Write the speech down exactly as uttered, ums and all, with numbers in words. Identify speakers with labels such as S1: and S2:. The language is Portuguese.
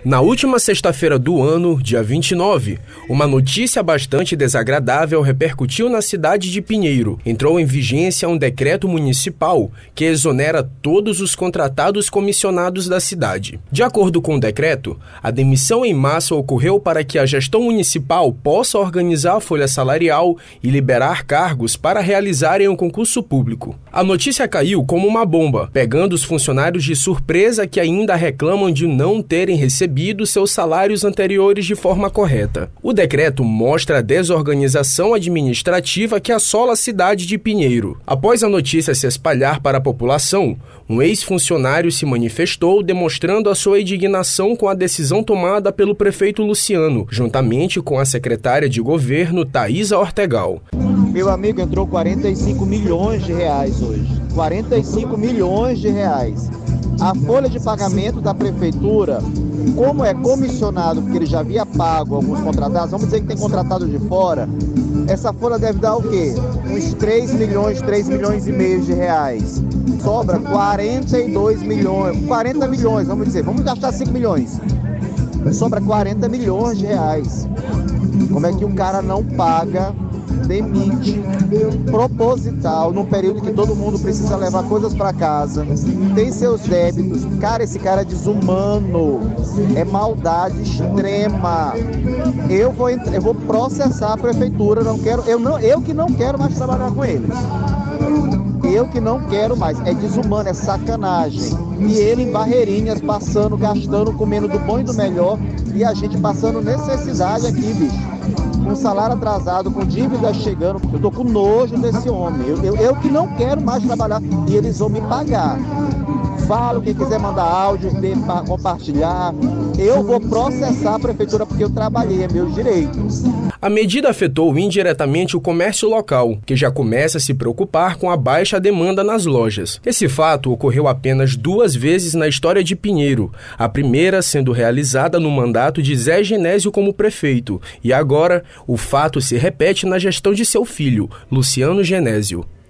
S1: Na última sexta-feira do ano, dia vinte e nove, uma notícia bastante desagradável repercutiu na cidade de Pinheiro. Entrou em vigência um decreto municipal que exonera todos os contratados comissionados da cidade. De acordo com o decreto, a demissão em massa ocorreu para que a gestão municipal possa organizar a folha salarial e liberar cargos para realizarem um concurso público. A notícia caiu como uma bomba, pegando os funcionários de surpresa que ainda reclamam de não terem recebido seus salários anteriores de forma correta. O decreto mostra a desorganização administrativa que assola a cidade de Pinheiro. Após a notícia se espalhar para a população, um ex-funcionário se manifestou demonstrando a sua indignação com a decisão tomada pelo prefeito Luciano, juntamente com a secretária de governo, Thaisa Ortegal.
S2: Meu amigo, entrou quarenta e cinco milhões de reais hoje. quarenta e cinco milhões de reais. A folha de pagamento da prefeitura, como é comissionado, porque ele já havia pago alguns contratados, vamos dizer que tem contratado de fora, essa folha deve dar o quê? Uns três milhões, três milhões e meio de reais. Sobra quarenta e dois milhões, quarenta milhões, vamos dizer, vamos gastar cinco milhões. Sobra quarenta milhões de reais. Como é que o cara não paga, demite, proposital, num período que todo mundo precisa levar coisas para casa, tem seus débitos? Cara, esse cara é desumano, é maldade extrema. Eu vou, eu vou processar a prefeitura, não quero, eu, não, eu que não quero mais trabalhar com eles. Eu que não quero mais, é desumano, é sacanagem. E ele em Barreirinhas, passando, gastando, comendo do bom e do melhor, e a gente passando necessidade aqui, bicho. Com salário atrasado, com dívidas chegando, eu tô com nojo desse homem. Eu, eu, eu que não quero mais trabalhar e eles vão me pagar. Falo, quem quiser mandar áudio, compartilhar. Eu vou processar a prefeitura porque eu trabalhei, é meus direitos.
S1: A medida afetou indiretamente o comércio local, que já começa a se preocupar com a baixa demanda nas lojas. Esse fato ocorreu apenas duas vezes na história de Pinheiro, a primeira sendo realizada no mandato de Zé Genésio como prefeito, e agora o fato se repete na gestão de seu filho, Luciano Genésio.